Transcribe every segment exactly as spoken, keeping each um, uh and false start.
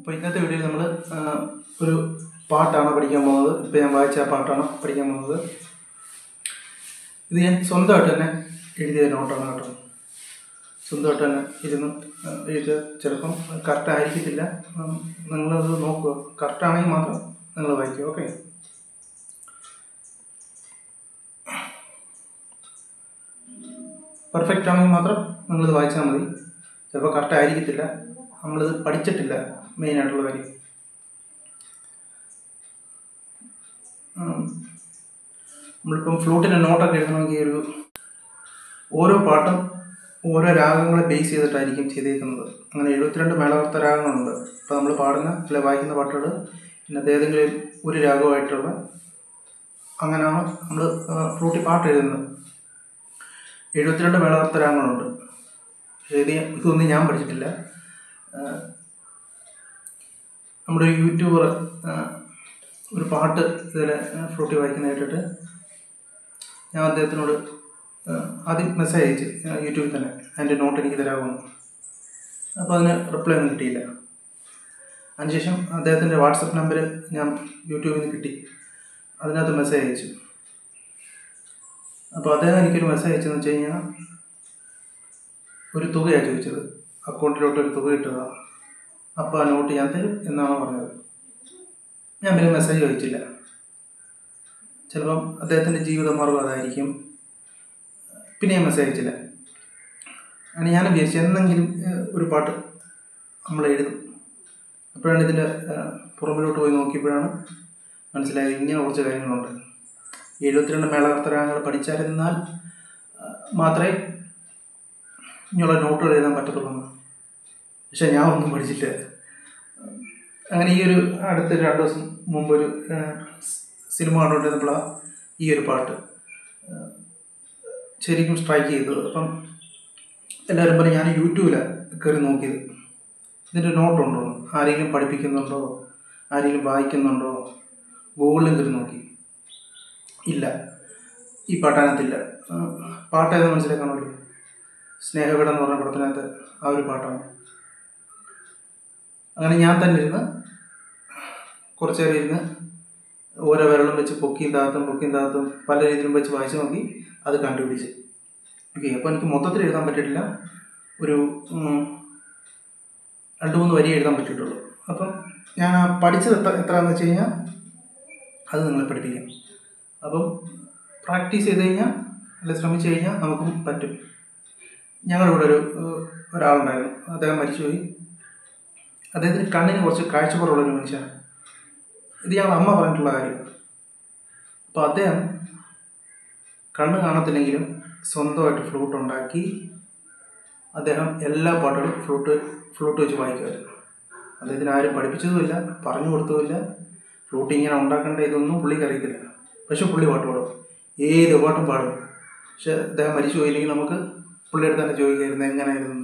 അപ്പോൾ ഇന്നത്തെ വീഡിയോയിൽ നമ്മൾ ഒരു പാട്ടാണ് പഠിക്കാൻ പോകുന്നത്. ഇപ്പോൾ ഞാൻ വായിച്ച ആ പാട്ടാണ് പഠിക്കാൻ പോകുന്നത്. ഇത് ഞാൻ സ്വന്തമായിട്ട് തന്നെ എഴുതിയ നോട്ടാണ് കേട്ടോ. സ്വന്തമായിട്ട് തന്നെ ഇരുന്ന് എഴുതുക. ചിലപ്പം കറക്റ്റ് ആയിരിക്കത്തില്ല, നിങ്ങളത് നോക്കുക. കറക്റ്റാണെങ്കിൽ മാത്രം നിങ്ങൾ വായിക്കുക. ഓക്കെ, പെർഫെക്റ്റ് ആണെങ്കിൽ മാത്രം നിങ്ങളിത് വായിച്ചാൽ മതി. ചിലപ്പോൾ കറക്റ്റ് ആയിരിക്കത്തില്ല, നമ്മളിത് പഠിച്ചിട്ടില്ല മെയിനായിട്ടുള്ള കാര്യം. നമ്മളിപ്പം ഫ്ലൂട്ടിൻ്റെ നോട്ടൊക്കെ എഴുതണമെങ്കിൽ ഒരു ഓരോ പാട്ടും ഓരോ രാഗങ്ങളെ ബേസ് ചെയ്തിട്ടായിരിക്കും ചെയ്തേക്കുന്നത്. അങ്ങനെ എഴുപത്തിരണ്ട് മേളകർത്ത രാഗങ്ങളുണ്ട്. അപ്പോൾ നമ്മൾ പാടുന്ന അല്ലെ വായിക്കുന്ന പാട്ടുകൾ ഇന്നത്തെ ഏതെങ്കിലും ഒരു രാഗമായിട്ടുള്ള അങ്ങനെയാണ് നമ്മൾ ഫ്ലൂട്ടിൽ പാട്ട് എഴുതുന്നത്. എഴുപത്തിരണ്ട് മേളകർത്ത രാഗങ്ങളുണ്ട്. എഴുതി ഇതൊന്നും ഞാൻ പഠിച്ചിട്ടില്ല. നമ്മുടെ ഒരു യൂട്യൂബർ ഒരു പാട്ട് ഇതിൽ ഫ്ലൂട്ടിൽ വായിക്കുന്ന കേട്ടിട്ട് ഞാൻ അദ്ദേഹത്തിനോട് ആദ്യം മെസ്സേജ് അയച്ച് യൂട്യൂബിൽ തന്നെ അതിൻ്റെ നോട്ട് എനിക്ക് തരാമെന്ന്. അപ്പോൾ അതിന് റിപ്ലൈ ഒന്നും കിട്ടിയില്ല. അതിനുശേഷം അദ്ദേഹത്തിൻ്റെ വാട്സപ്പ് നമ്പർ ഞാൻ യൂട്യൂബിൽ നിന്ന് കിട്ടി. അതിനകത്ത് മെസ്സേജ് അയച്ചു. അപ്പോൾ അദ്ദേഹം എനിക്കൊരു മെസ്സേജ് അയച്ചതെന്ന് വെച്ച് കഴിഞ്ഞാൽ ഒരു തുകയാണ് ചോദിച്ചത്. അക്കൗണ്ടിലോട്ട് ഒരു തുക ഇട്ടതാണ്. അപ്പോൾ ആ നോട്ട് ഞാൻ തരും എന്നാണ് പറഞ്ഞത്. ഞാൻ പിന്നെ മെസ്സേജ് അയച്ചില്ല. ചിലപ്പം അദ്ദേഹത്തിൻ്റെ ജീവിതമാർഗ്ഗം അതായിരിക്കും. പിന്നെ ഞാൻ മെസ്സേജ് അയച്ചില്ല. അങ്ങനെ ഞാൻ വിചാരിച്ചു എന്നെങ്കിലും ഒരു പാട്ട് നമ്മൾ എഴുതും. അപ്പോഴാണ് ഇതിൻ്റെ പുറമിലോട്ട് പോയി നോക്കിയപ്പോഴാണ് മനസ്സിലായത് ഇങ്ങനെ കുറച്ച് കാര്യങ്ങളുണ്ട്. എഴുപത്തിരണ്ട് മേളകർത്ത രാഗങ്ങൾ പഠിച്ചാലിരുന്നാൽ മാത്രമേ ഇങ്ങനെയുള്ള നോട്ടുകൾ എഴുതാൻ പറ്റത്തുള്ളൂ. പക്ഷെ ഞാൻ ഒന്നും പഠിച്ചില്ല. അങ്ങനെ ഈ ഒരു അടുത്ത രണ്ട് ദിവസം മുമ്പൊരു സിനിമ കണ്ടുകൊണ്ടിരുന്നപ്പോഴാണ് ഈ ഒരു പാട്ട് ശരിക്കും സ്ട്രൈക്ക് ചെയ്തത്. അപ്പം എല്ലാവരും പറയും, ഞാൻ യൂട്യൂബിലാണ് കയറി നോക്കിയത് ഇതിൻ്റെ നോട്ടുണ്ടോ, ആരെങ്കിലും പഠിപ്പിക്കുന്നുണ്ടോ, ആരെങ്കിലും വായിക്കുന്നുണ്ടോ, ഗൂഗിളിലും കയറി നോക്കി. ഇല്ല, ഈ പാട്ടതിനകത്തില്ല. പാട്ടേതെന്ന് മനസ്സിലാക്കണമല്ലോ. സ്നേഹപീഠം എന്ന് പറഞ്ഞ പടത്തിനകത്ത് ആ ഒരു പാട്ടാണ്. അങ്ങനെ ഞാൻ തന്നെ ഇരുന്ന് കുറച്ച് നേരം ഇരുന്ന് ഓരോ വിരളും വെച്ച് പൊക്കിയും താത്തും പൊക്കിയും താത്തും പല രീതിയിലും വെച്ച് വായിച്ച് നോക്കി അത് കണ്ടുപിടിച്ച്. ഓക്കെ, അപ്പോൾ എനിക്ക് മൊത്തത്തിൽ എഴുതാൻ പറ്റിയിട്ടില്ല. ഒരു രണ്ട് മൂന്ന് വരി എഴുതാൻ പറ്റിയിട്ടുള്ളൂ. അപ്പം ഞാൻ ആ പഠിച്ചത് എത്ര എത്രയാണെന്ന് വെച്ച് കഴിഞ്ഞാൽ അത് നിങ്ങളെ പഠിപ്പിക്കാം. അപ്പം പ്രാക്ടീസ് ചെയ്ത് കഴിഞ്ഞാൽ അല്ലെ ശ്രമിച്ചു കഴിഞ്ഞാൽ നമുക്കും പറ്റും. ഞങ്ങളിവിടെ ഒരു ഒരാളുണ്ടായിരുന്നു. അദ്ദേഹം മരിച്ചുപോയി. അദ്ദേഹത്തിന് കണ്ണിന് കുറച്ച് കാഴ്ചക്കുറവുള്ളൊരു മനുഷ്യനാണ്. ഇത് ഞങ്ങൾ അമ്മ പറഞ്ഞിട്ടുള്ള കാര്യമാണ്. അപ്പോൾ അദ്ദേഹം കണ്ണ് കാണത്തില്ലെങ്കിലും സ്വന്തമായിട്ട് ഫ്ലൂട്ട് ഉണ്ടാക്കി അദ്ദേഹം എല്ലാ പാട്ടുകളും ഫ്ലൂട്ട് ഫ്ലൂട്ട് വെച്ച് വായിക്കുമായിരുന്നു. അദ്ദേഹത്തിന് ആരും പഠിപ്പിച്ചതുമില്ല, പറഞ്ഞു കൊടുത്തതുമില്ല. ഫ്ലൂട്ട് ഇങ്ങനെ ഉണ്ടാക്കേണ്ട ഇതൊന്നും പുള്ളിക്ക് അറിയത്തില്ല. പക്ഷെ പുള്ളി പാട്ട് പാടും, ഏത് പാട്ടും പാടും. പക്ഷെ അദ്ദേഹം മരിച്ചു പോയില്ലെങ്കിൽ നമുക്ക് പുള്ളിയുടെ തന്നെ ചോദിക്കായിരുന്നു എങ്ങനെയായിരുന്നു.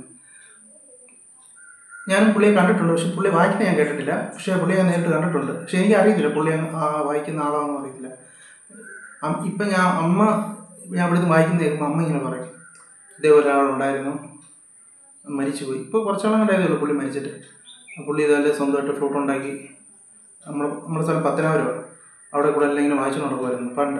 ഞാനും പുള്ളിയെ കണ്ടിട്ടുണ്ട്, പക്ഷെ പുള്ളി വായിക്കുന്ന ഞാൻ കേട്ടിട്ടില്ല. പക്ഷേ പുള്ളിയെ ഞാൻ നേരിട്ട് കണ്ടിട്ടുണ്ട്. പക്ഷെ എനിക്ക് അറിയത്തില്ല പുള്ളി ആ വായിക്കുന്ന ആളാണെന്ന് അറിയത്തില്ല. ഇപ്പം ഞാൻ അമ്മ ഞാൻ ഇവിടുന്ന് വായിക്കുന്ന കേൾക്കുമ്പോൾ അമ്മ ഇങ്ങനെ പറയും, ഇതേപോലെ ഒരാളുണ്ടായിരുന്നു, മരിച്ചുപോയി. ഇപ്പോൾ കുറച്ചാളും ഉണ്ടായതല്ലോ പുള്ളി മരിച്ചിട്ട്. പുള്ളി ഇതല്ലേ സ്വന്തമായിട്ട് ഫ്ലൂട്ട് ഉണ്ടാക്കി നമ്മൾ നമ്മുടെ സ്ഥലം പത്തനാപുരമാണ്, അവിടെ കൂടെ എല്ലാം ഇങ്ങനെ വായിച്ചു നടക്കുമായിരുന്നു പണ്ട്.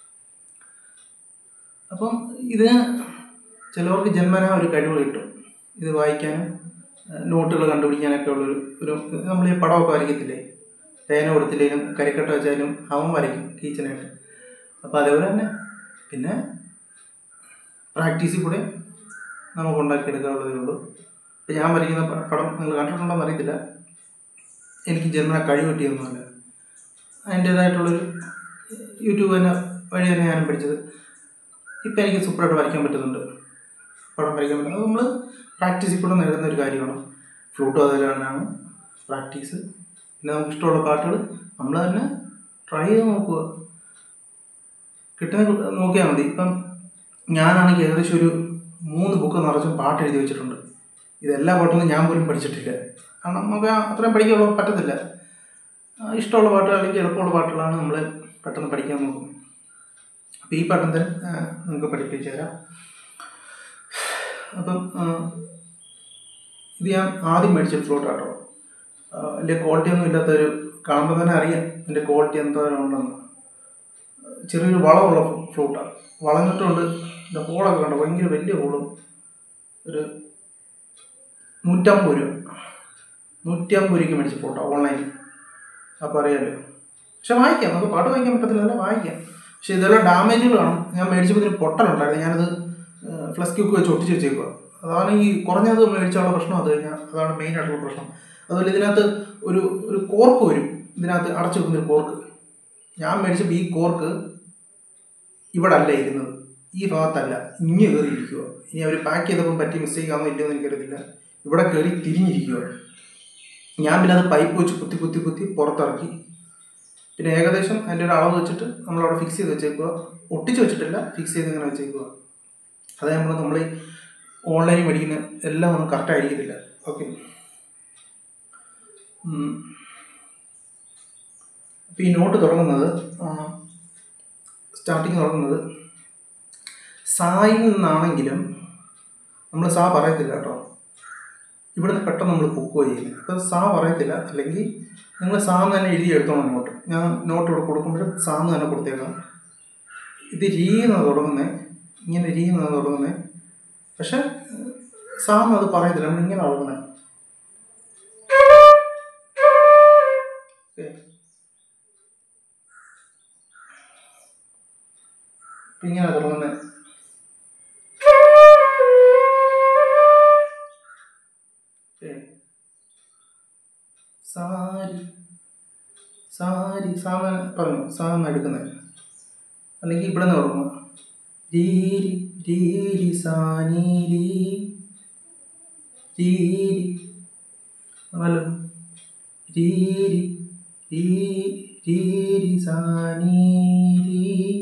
അപ്പം ഇതിന് ചിലവർക്ക് ജന്മനാ ഒരു കഴിവ് കിട്ടും, ഇത് വായിക്കാനും നോട്ടുകൾ കണ്ടുപിടിക്കാനൊക്കെ ഉള്ളൊരു ഒരു നമ്മൾ ഈ പടമൊക്കെ വരയ്ക്കത്തില്ലേ, പേന കൊടുത്തില്ലെങ്കിലും കരിക്കട്ട വെച്ചാലും അവൻ വരയ്ക്കും ടീച്ചറായിട്ട്. അപ്പോൾ അതേപോലെ തന്നെ പിന്നെ പ്രാക്ടീസിൽ കൂടെ നമുക്ക് ഉണ്ടാക്കിയെടുക്കാനുള്ളതേ ഉള്ളൂ. ഇപ്പം ഞാൻ വരയ്ക്കുന്ന പടം നിങ്ങൾ കണ്ടിട്ടുണ്ടോയെന്ന് അറിയത്തില്ല. എനിക്ക് ജന്മന കഴിവ് കിട്ടിയൊന്നുമല്ല. അതിൻ്റേതായിട്ടുള്ളൊരു യൂട്യൂബ് തന്നെ വഴി തന്നെ ഞാനും പഠിച്ചത്. ഇപ്പം എനിക്ക് സൂപ്പറായിട്ട് വരയ്ക്കാൻ പറ്റുന്നുണ്ട്, പടം വരയ്ക്കാൻ പറ്റുന്നത്. അത് നമ്മൾ പ്രാക്ടീസിൽ കൂടെ നേടുന്ന ഒരു കാര്യമാണ്. ഫ്ലൂട്ടും അതുപോലെയാണ് പ്രാക്ടീസ്. പിന്നെ നമുക്ക് ഇഷ്ടമുള്ള പാട്ടുകൾ നമ്മൾ തന്നെ ട്രൈ ചെയ്ത് നോക്കുക, കിട്ടുന്ന നോക്കിയാൽ മതി. ഇപ്പം ഞാനാണെങ്കിൽ ഏകദേശം ഒരു മൂന്ന് ബുക്ക് നിറച്ചും പാട്ട് എഴുതി വെച്ചിട്ടുണ്ട്. ഇതെല്ലാ പാട്ടൊന്നും ഞാൻ പോലും പഠിച്ചിട്ടില്ല. കാരണം നമുക്ക് അത്രയും പഠിക്കാൻ പറ്റത്തില്ല. ഇഷ്ടമുള്ള പാട്ടുകൾ അല്ലെങ്കിൽ എളുപ്പമുള്ള പാട്ടുകളാണ് നമ്മൾ പെട്ടെന്ന് പഠിക്കാൻ നോക്കുന്നത്. അപ്പോൾ ഈ പാട്ടും തന്നെ നിങ്ങൾക്ക് പഠിപ്പിച്ചു തരാം. അപ്പം ഇത് ഞാൻ ആദ്യം മേടിച്ച ഫ്ലൂട്ടാട്ടോ. വലിയ ക്വാളിറ്റി ഒന്നും ഇല്ലാത്തൊരു, കാണുമ്പോൾ തന്നെ അറിയാം ഇതിൻ്റെ ക്വാളിറ്റി എന്തോരം ഉണ്ടെന്ന്. ചെറിയൊരു വളമുള്ള ഫ്ലൂട്ടാണ്, വളഞ്ഞിട്ടുണ്ട്. ഇതിൻ്റെ ഹോളൊക്കെ കണ്ടോ, ഭയങ്കര വലിയ ഹോളും. ഒരു നൂറ്റമ്പത് രൂപ നൂറ്റമ്പത് രൂപയ്ക്ക് മേടിച്ച ഫ്ലൂട്ടാണ് ഓൺലൈനിൽ. അപ്പോൾ അറിയാമല്ലോ. പക്ഷെ വായിക്കാം, നമുക്ക് പാട്ട് വായിക്കാൻ പറ്റത്തില്ല, വായിക്കാം. പക്ഷെ ഇതെല്ലാം ഡാമേജുകൾ കാണും. ഞാൻ മേടിച്ചപ്പോൾ ഇതിന് പൊട്ടലുണ്ടായിരുന്നു. ഞാനത് ഫ്ലസ് ക്യൂക്ക് വെച്ച് ഒട്ടിച്ച് വെച്ചേക്കുക. അതാണ് ഈ കുറഞ്ഞത് മേടിച്ചുള്ള പ്രശ്നം. അത് കഴിഞ്ഞാൽ അതാണ് മെയിൻ ആയിട്ടുള്ള പ്രശ്നം. അതുപോലെ ഇതിനകത്ത് ഒരു ഒരു കോർക്ക് വരും, ഇതിനകത്ത് അടച്ചു വെക്കുന്നൊരു കോർക്ക്. ഞാൻ മേടിച്ചപ്പോൾ ഈ കോർക്ക് ഇവിടെ അല്ല ഇരുന്നത്, ഈ ഭാഗത്തല്ല, ഇങ്ങ് കയറി ഇരിക്കുക. ഇനി അവർ പാക്ക് ചെയ്തപ്പം പറ്റിയ മിസ്റ്റേക്ക് ആണോ ഇല്ലയോ എന്ന് എനിക്കറിയത്തില്ല, ഇവിടെ കയറി തിരിഞ്ഞിരിക്കുക. ഞാൻ പിന്നെ അത് പൈപ്പ് വെച്ച് കുത്തി കുത്തി കുത്തി പുറത്തിറക്കി. പിന്നെ ഏകദേശം അതിൻ്റെ ഒരു അളവ് വെച്ചിട്ട് നമ്മളവിടെ ഫിക്സ് ചെയ്ത് വെച്ചേക്കുക. ഒട്ടിച്ച് വെച്ചിട്ടില്ല, ഫിക്സ് ചെയ്ത് ഇങ്ങനെ വെച്ചേക്കുക. അത് നമ്മൾ നമ്മൾ ഓൺലൈനിൽ മേടിക്കുന്ന എല്ലാം ഒന്നും കറക്റ്റ് ആയിരിക്കത്തില്ല. ഓക്കെ. അപ്പോൾ ഈ നോട്ട് തുടങ്ങുന്നത്, സ്റ്റാർട്ടിങ് തുടങ്ങുന്നത് സായിൽ നിന്നാണെങ്കിലും നമ്മൾ സാ പറയത്തില്ല കേട്ടോ. ഇവിടുന്ന് പെട്ടെന്ന് നമ്മൾ പൊക്കുകയോ ചെയ്യും. അപ്പോൾ സാ പറയത്തില്ല. അല്ലെങ്കിൽ നിങ്ങൾ സാന്ന് തന്നെ എഴുതി എടുത്തോണം നോട്ട്. ഞാൻ നോട്ട് ഇവിടെ കൊടുക്കുമ്പോഴും സാന്ന് തന്നെ കൊടുത്തേക്കാം. ഇത് രീന്നാണ് തുടങ്ങുന്നത്, ഇങ്ങനെ രീന്നാണ് തുടങ്ങുന്നത്. പക്ഷെ സാന്ന് അത് പറയത്തില്ല, നമ്മൾ ഇങ്ങനെ തുടങ്ങുന്നത്. ഇപ്പം ഇങ്ങനെ തുടങ്ങുന്നത്. സാരി സാരി സാന്ന് പറഞ്ഞു, സാന്ന് എടുക്കുന്നത്. അല്ലെങ്കിൽ ഇവിടെ നിന്ന് തുടങ്ങുക. രീരി രീരി സാനി രീ രീരി ആണല്ലോ. രീരി രീ രീരി സാനി രീ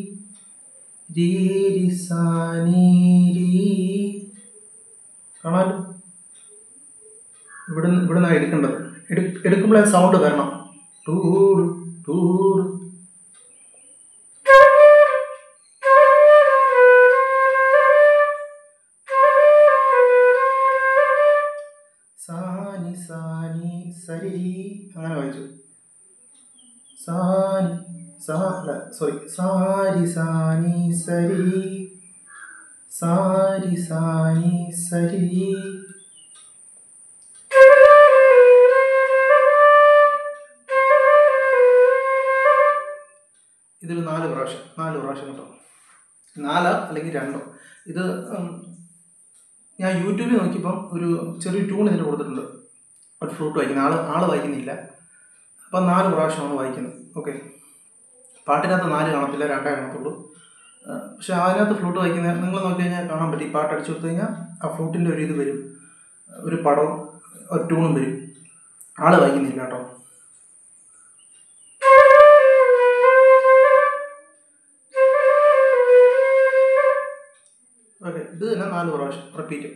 രീരി സാനി രീ കാണാമല്ലോ. ഇവിടെ ഇവിടെ നിന്നാണ് എടുക്കേണ്ടത്. എടു എടുക്കുമ്പോൾ സൗണ്ട് വരണം. ടൂടു ടൂടു. സാനി സാനി സരി അങ്ങനെ വായിച്ചു. സാനി സാ അല്ല സോറി സാരി സാനി സരി സാരി സാനി സരി. ഇതൊരു നാല് പ്രാവശ്യം നാല് പ്രാവശ്യം കേട്ടോ. നാലോ അല്ലെങ്കിൽ രണ്ടോ. ഇത് ഞാൻ യൂട്യൂബിൽ നോക്കിയപ്പം ഒരു ചെറിയ ട്യൂൺ ഇതിന് കൊടുത്തിട്ടുണ്ട്. ഒരു ഫ്ലൂട്ട് വായിക്കുന്ന ആൾ ആൾ വായിക്കുന്നില്ല. അപ്പം നാല് പ്രാവശ്യമാണ് വായിക്കുന്നത്. ഓക്കെ. പാട്ടിനകത്ത് നാല് കാണത്തില്ല, രണ്ടേ കാണത്തുള്ളൂ. പക്ഷെ അതിനകത്ത് ഫ്ലൂട്ട് വായിക്കുന്ന നിങ്ങൾ നോക്കി കഴിഞ്ഞാൽ കാണാൻ പറ്റും. ഈ പാട്ട് അടിച്ചു കൊടുത്തു കഴിഞ്ഞാൽ ആ ഫ്ലൂട്ടിൻ്റെ ഒരു ഇത് വരും, ഒരു പടവും ഒരു ട്യൂണും വരും. ആൾ വായിക്കുന്നില്ല കേട്ടോ. ഓക്കെ. ഇത് തന്നെ നാല് പ്രാവശ്യം റിപ്പീറ്റ്.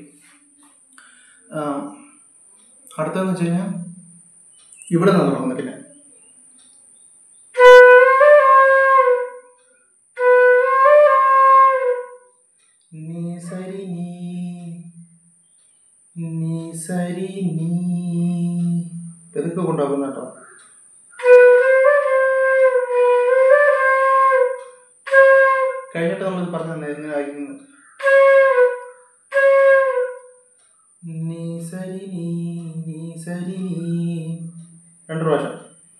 അടുത്തതെന്ന് വെച്ച് കഴിഞ്ഞാൽ ഇവിടെ നിന്ന് തുടങ്ങുന്നത്. പിന്നെ നീ സരി നീ നീ സരി നീ ഇതൊക്കെ കൊണ്ടാകുന്ന കേട്ടോ. കഴിഞ്ഞിട്ട് നമ്മളിത് പറഞ്ഞു തന്നെ എങ്ങനെ വായിക്കുന്നത്. നീ സരി നീ നീ സരി നീ രണ്ട് പ്രാവശ്യം.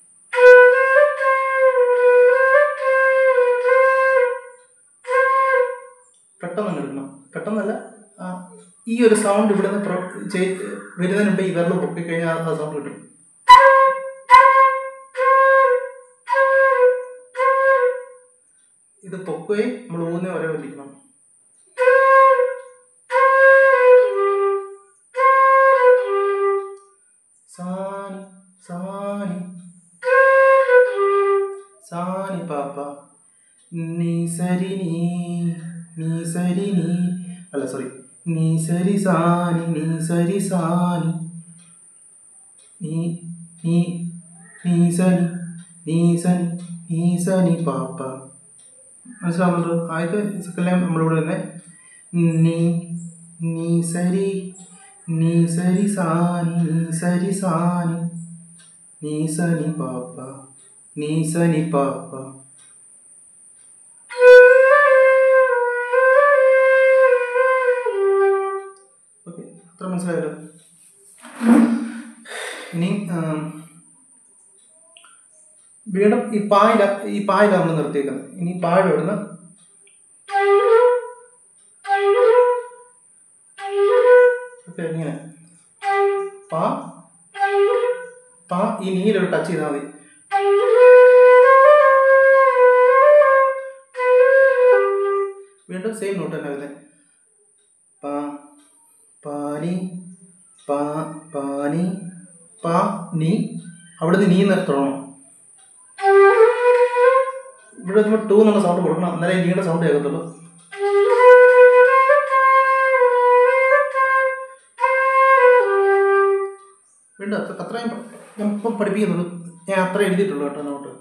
പെട്ടെന്ന് എടുക്കണം. പെട്ടെന്നല്ല, ഈ ഒരു സൗണ്ട് ഇവിടെ നിന്ന് വരുന്നതിന് മുമ്പ് ഈ വിരൽ പൊക്കി കഴിഞ്ഞാൽ ആ സൗണ്ട് കിട്ടും. ഇത് പൊക്കുകയും നമ്മൾ ഊന്നേ ഒരേ വലിക്കണം. സാനി സാനി സാനി പാപ്പ നീ സരി നീ നീ സരി നീ അല്ല സോറി നീ സരി സാനി നീ സരി സാനി നീ നീ നീ സനി നീ സനി നീ സനി പാപ്പ. മനസ്സിലാവുന്നുണ്ടോ? ആദ്യത്തെ സെക്കൻഡ് നമ്മളിവിടെ തന്നെ നീ നീ സരി നീ സരി സാനി നീ സരി സാനി നീ സ നി പാപ്പ നീ സ നി പാപ്പ. ഓക്കെ, അത്ര മനസ്സിലായല്ലോ. ഇനി വീണ്ടും ഈ പായില ഈ പായില നമ്മൾ നിർത്തിയേക്കുന്നത്. ഇനി പാഴ ഇവിടുന്ന് ഓക്കെ ഇങ്ങനെ പാ പാ ഈ നീലൊരു ടച്ച് ചെയ്താൽ മതി. വീണ്ടും സെയിം നോട്ട് തന്നെ വരുന്നത്. പാ പാനി പാ പാനി പാ നീ. അവിടുന്ന് നീ നിർത്തണം. ഇവിടെ നമ്മൾ ടൂ എന്നുള്ള സൗണ്ട് കൊടുക്കണം, എന്നാലേ നീയുടെ സൗണ്ട് കേൾക്കത്തുള്ളൂ. വീണ്ടും അത്രയും ഞാൻ ഇപ്പം പഠിപ്പിക്കുന്നുള്ളൂ. ഞാൻ അത്ര എഴുതിയിട്ടുള്ളൂ കേട്ടോ നോട്ട്.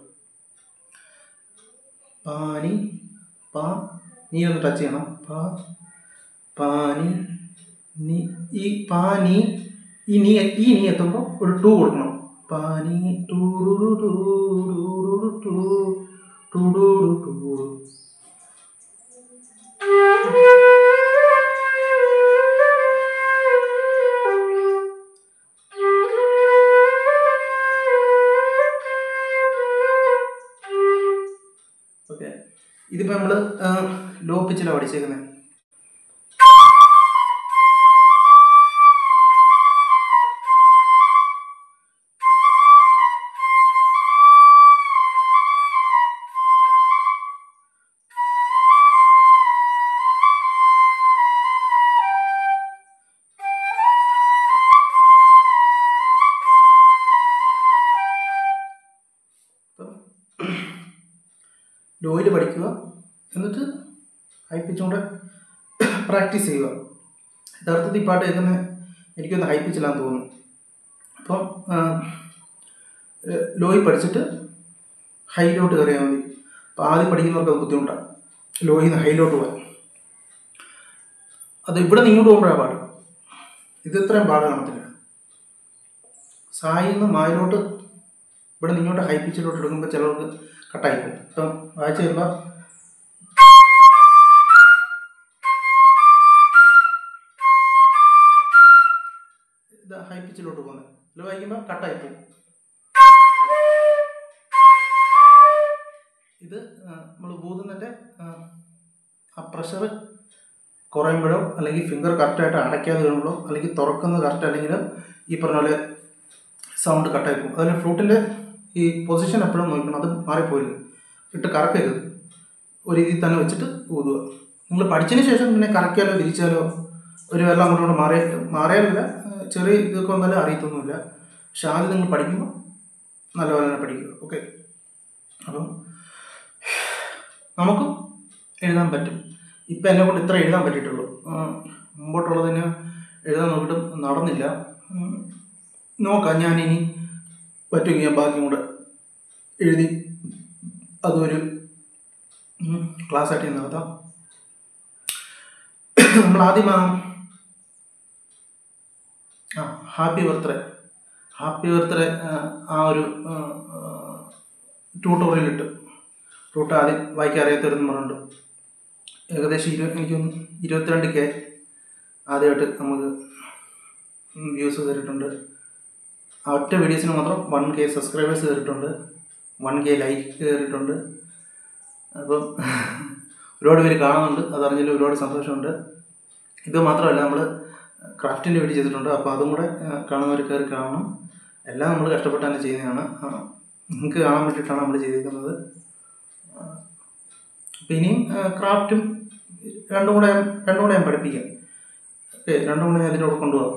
പാനി പാ നീ ഒന്ന് ടച്ച് ചെയ്യണം. പാ പാനി നീ. ഈ പാനി ഈ നീ ഈ നീ എത്തുമ്പോൾ ഒരു ടൂ കൊടുക്കണം. പാനി two two two two two two. Okay, ഇതിപ്പോൾ നമ്മൾ ലോ പിച്ചിലാണ് പഠിച്ചേക്കുന്നത്. ലോയിൽ പഠിക്കുക, എന്നിട്ട് ഹൈ പിച്ചും കൂടെ പ്രാക്ടീസ് ചെയ്യുക. യഥാർത്ഥത്തിൽ ഈ പാട്ട് കേൾക്കുന്ന എനിക്കൊന്ന് ഹൈ പിച്ചിലാന്ന് തോന്നുന്നു. അപ്പം ലോയിൽ പഠിച്ചിട്ട് ഹൈയിലോട്ട് കയറിയാൽ മതി. അപ്പോൾ ആദ്യം പഠിക്കുന്നവർക്ക് അത് ബുദ്ധിമുട്ടാണ്, ലോയിൽ നിന്ന് ഹൈയിലോട്ട് പോകാൻ. അത് ഇവിടെ നിന്ന് ഇങ്ങോട്ട് പോകുമ്പോഴാണ് പാട്. ഇത് ഇത്രയും പാട് കാണത്തില്ല. സായിൽ നിന്ന് മായിലോട്ട് ഇവിടെ നിന്ന് ഇങ്ങോട്ട് ഹൈ പിച്ചിലോട്ട് എടുക്കുമ്പോൾ ചിലർക്ക് കട്ടായിപ്പോകും. അപ്പം വായിച്ച് കഴിയുമ്പോൾ ഇത് ഹൈ പിച്ചിലോട്ട് പോകുന്നത്. ഇത് വായിക്കുമ്പോൾ കട്ടായിപ്പോകും. ഇത് നമ്മൾ ഊതുന്നതിൻ്റെ ആ പ്രഷർ കുറയുമ്പോഴോ അല്ലെങ്കിൽ ഫിംഗർ കറക്റ്റായിട്ട് അടയ്ക്കാതെ വരുമ്പോഴോ അല്ലെങ്കിൽ തുറക്കുന്നത് കറക്റ്റ് അല്ലെങ്കിലും ഈ പറഞ്ഞ പോലെ സൗണ്ട് കട്ടായിപ്പോകും. അതിന് ഫ്ലൂട്ടിൻ്റെ ഈ പൊസിഷൻ എപ്പോഴും നോക്കണം, അത് മാറിപ്പോയില്ല. ഇട്ട് കറക്കരുത്, ഒരു രീതിയിൽ തന്നെ വെച്ചിട്ട് ഊതുക. നിങ്ങൾ പഠിച്ചതിന് ശേഷം പിന്നെ കറക്കിയാലോ തിരിച്ചാലോ ഒരു വെള്ളം അങ്ങോട്ട് കൊണ്ട് മാറിയ മാറിയാലില്ല, ചെറിയ ഇതൊക്കെ വന്നാലും അറിയത്തൊന്നുമില്ല. പക്ഷെ ആദ്യം നിങ്ങൾ പഠിക്കുമ്പോൾ നല്ലപോലെ തന്നെ പഠിക്കുക. ഓക്കെ, അപ്പം നമുക്കും എഴുതാൻ പറ്റും. ഇപ്പം എന്നെ കൊണ്ട് ഇത്ര എഴുതാൻ പറ്റിയിട്ടുള്ളൂ. മുമ്പോട്ടുള്ളതിന് എഴുതാൻ നോക്കിയിട്ടും നടന്നില്ല. നോക്കാം, ഞാനിനി പറ്റുമെങ്കിൽ ഞാൻ ബാക്കിയും കൂടെ എഴുതി അതൊരു ക്ലാസ് ആയിട്ട് നടത്താം. നമ്മൾ ആദ്യം ആ ഹാപ്പി ബർത്ത്ഡേ ഹാപ്പി ബർത്ത്ഡേ ആ ഒരു ട്യൂട്ടോറിയലിട്ട് ട്യൂട്ടർ ആദ്യം വായിക്കാൻ അറിയാത്തവരെന്ന് പറഞ്ഞിട്ടുണ്ട്. ഏകദേശം ഇരു എനിക്കൊന്ന് ഇരുപത്തിരണ്ട് കെ ആദ്യമായിട്ട് നമുക്ക് വ്യൂസ് കയറിയിട്ടുണ്ട്. ആ ഒറ്റ വീഡിയോസിന് മാത്രം വൺ കെ സബ്സ്ക്രൈബേഴ്സ് കയറിയിട്ടുണ്ട്, വൺ കെ ലൈക്ക് കയറിയിട്ടുണ്ട്. അപ്പം ഒരുപാട് പേര് കാണുന്നുണ്ട്, അതറിഞ്ഞതിൽ ഒരുപാട് സന്തോഷമുണ്ട്. ഇത് മാത്രമല്ല, നമ്മൾ ക്രാഫ്റ്റിൻ്റെ വീഡിയോ ചെയ്തിട്ടുണ്ട്. അപ്പോൾ അതും കൂടെ കാണുന്നവർ കയറി കാണണം. എല്ലാം നമ്മൾ കഷ്ടപ്പെട്ട് തന്നെ ചെയ്യുന്നതാണ്, നിങ്ങൾക്ക് കാണാൻ വേണ്ടിയിട്ടാണ് നമ്മൾ ചെയ്തിരിക്കുന്നത്. അപ്പം ഇനിയും ക്രാഫ്റ്റും രണ്ടും കൂടെ രണ്ടും കൂടെ ഞാൻ പഠിപ്പിക്കാം. ഓക്കെ, രണ്ടും കൂടെ ഞാൻ അതിലൂടെ കൊണ്ടുപോകാം.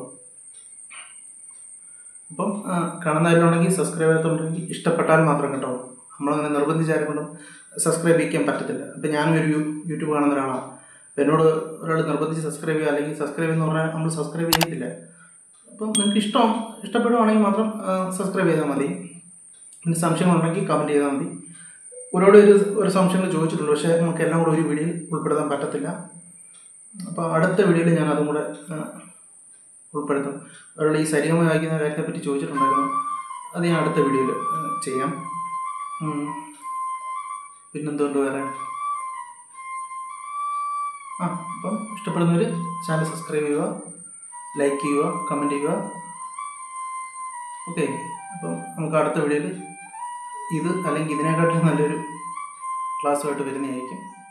അപ്പം കാണുന്നവരുണ്ടെങ്കിൽ സബ്സ്ക്രൈബ് ചെയ്യാത്തുണ്ടെങ്കിൽ ഇഷ്ടപ്പെട്ടാൽ മാത്രം കേട്ടോ. നമ്മളങ്ങനെ നിർബന്ധിച്ചാരെക്കൊണ്ടും സബ്സ്ക്രൈബ് ചെയ്യാൻ പറ്റത്തില്ല. അപ്പം ഞാനും ഒരു യൂട്യൂബ് കാണുന്ന ഒരാളാണ്. അപ്പം എന്നോട് ഒരാൾ നിർബന്ധിച്ച് സബ്സ്ക്രൈബ് ചെയ്യുക അല്ലെങ്കിൽ സബ്സ്ക്രൈബ് എന്ന് പറഞ്ഞാൽ നമ്മൾ സബ്സ്ക്രൈബ് ചെയ്യത്തില്ല. അപ്പം നിങ്ങൾക്ക് ഇഷ്ടം ഇഷ്ടപ്പെടുവാണെങ്കിൽ മാത്രം സബ്സ്ക്രൈബ് ചെയ്താൽ മതി. പിന്നെ സംശയങ്ങളുണ്ടെങ്കിൽ കമൻറ്റ് ചെയ്താൽ മതി. ഒരുപാട് ഒരു ഒരു സംശയങ്ങൾ ചോദിച്ചിട്ടുണ്ട്, പക്ഷേ നമുക്ക് എല്ലാം കൂടെ ഒരു വീഡിയോയിൽ ഉൾപ്പെടുത്താൻ പറ്റത്തില്ല. അപ്പോൾ അടുത്ത വീഡിയോയിൽ ഞാൻ അതും കൂടെ ഉൾപ്പെടുത്തും. അവരുടെ ഈ സരിഗമ വായിക്കുന്ന കാര്യത്തെപ്പറ്റി ചോദിച്ചിട്ടുണ്ടായിരുന്നു. അത് ഞാൻ അടുത്ത വീഡിയോയിൽ ചെയ്യാം. പിന്നെന്തുകൊണ്ട് വേറെ ആ അപ്പം ഇഷ്ടപ്പെടുന്നവർ ചാനൽ സബ്സ്ക്രൈബ് ചെയ്യുക, ലൈക്ക് ചെയ്യുക, കമൻറ്റ് ചെയ്യുക. ഓക്കെ, അപ്പം നമുക്ക് അടുത്ത വീഡിയോയിൽ ഇത് അല്ലെങ്കിൽ ഇതിനെക്കാട്ടിലും നല്ലൊരു ക്ലാസ്സുമായിട്ട് വരുന്നതായിരിക്കും.